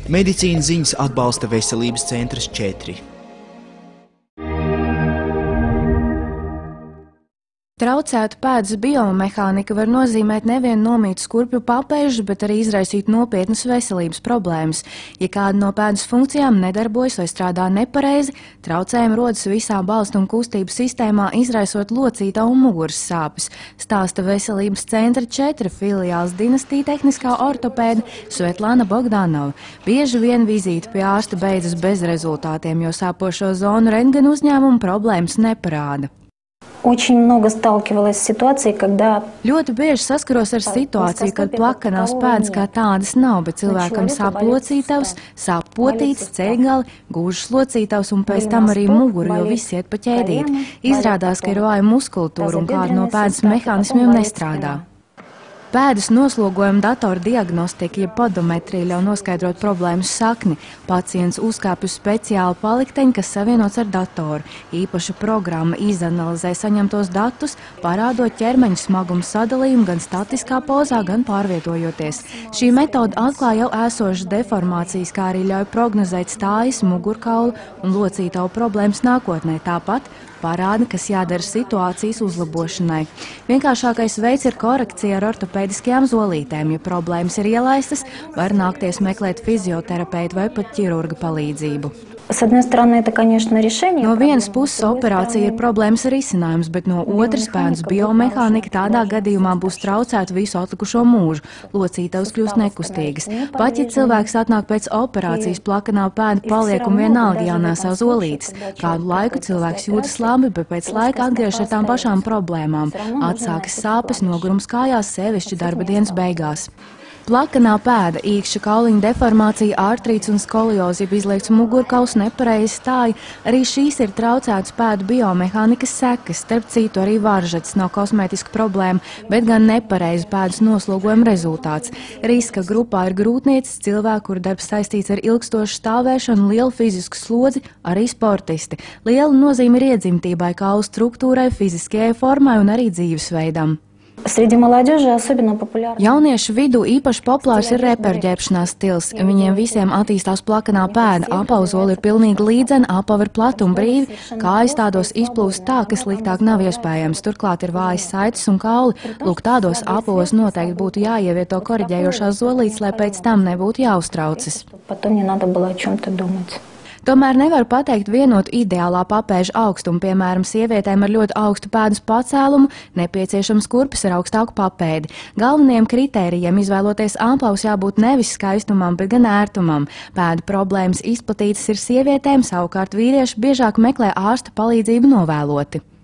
Medicīnas ziņas atbalsta Veselības centrs 4. Traucētu pēdas biomehānika var nozīmēt nevien nomīt skurpju papēžus, bet arī izraisīt nopietnas veselības problēmas. Ja kāda no pēdas funkcijām nedarbojas vai strādā nepareizi, traucējumi rodas visā balstu un kustību sistēmā, izraisot locītā un muguras sāpes, stāsta Veselības centra 4 filiāls dinastija tehniskā ortopēda Svetlana Bogdanova. Bieži vien vizīte pie ārsta beidzas bez rezultātiem, jo sāpošo zonu rentgena uzņēmumu problēmas neparāda. Ļoti bieži saskaros ar situāciju, kad plakanās pēdas kā tādas nav, bet cilvēkam sāp locītavs, sāp potītes, ceļgali, gūžas locītavs un pēc tam arī muguru, jo viss iet pa ķēdīti. Izrādās, ka ir vāja muskultūra un kāda no pēdas mehānismiem nestrādā. Pēdas noslogojuma datora diagnostika, ja podometrija ļauj noskaidrot problēmas sakni. Pacients uzkāpj uz speciālu palikteņu, kas savienots ar datoru. Īpaša programma izanalizē saņemtos datus, parādot ķermeņa smaguma sadalījumu gan statiskā pozā, gan pārvietojoties. Šī metode atklāja jau esošas deformācijas, kā arī ļauj prognozēt stājas, mugurkaulu un locītavu problēmas nākotnē. Tāpat parāda, kas jādara situācijas uzlabošanai. Vienkāršākais veids ir korekcija ar ortopēdiskajām zolītēm. Ja problēmas ir ielaistas, var nākties meklēt fizioterapeitu vai pat ķirurga palīdzību. No vienas puses operācija ir problēmas risinājums, bet no otras pēdas biomehānika tādā gadījumā būs traucēta visu atlikušo mūžu. Locītavas kļūst nekustīgas. Pat ja cilvēks atnāk pēc operācijas, plakanā pēda paliek un vienalga jānēsā zolītes. Kādu laiku cilvēks jūtas labi, bet pēc laika atgriežas ar tām pašām problēmām. Atsākas sāpes, nogurums kājās, sevišķi darba dienas beigās. Plakanā pēda, īkšķa kauliņa deformācija, artrīts un skoliozi, izliekts mugurkauls, nepareizi stāja. Arī šīs ir traucētas pēdu biomehānikas sekas. Starp citu, arī varžets nav kosmētiska problēma, bet gan nepareizi pēdas noslogojuma rezultāts. Riska grupā ir grūtniecis, cilvēki, kuru darbs saistīts ar ilgstošu stāvēšanu, lielu fizisku slodzi, arī sportisti. Liela nozīme ir iedzimtībai, kaulu struktūrai, fiziskajai formai un arī dzīvesveidam. Jauniešu vidū īpaši populārs ir reperģēpšanās stils. Viņiem visiem attīstās plakanā pēda, apauzoli ir pilnīgi līdzena, apava ir plata un brīvi, kājas tādos izplūst tā, ka sliktāk nav iespējams. Turklāt ir vājas saites un kauli. Lūk, tādos apavos noteikti būtu jāievieto koriģējošās zolītes, lai pēc tam nebūtu jāuztraucas. Tomēr nevar pateikt vienotu ideālā papēža augstumu. Piemēram, sievietēm ar ļoti augstu pēdas pacēlumu nepieciešams kurpes ar augstāku papēdi. Galvenajiem kritērijiem izvēloties amplavus jābūt nevis skaistumam, bet gan ērtumam. Pēdu problēmas izplatītas ir sievietēm, savukārt vīrieši biežāk meklē ārsta palīdzību novēloti.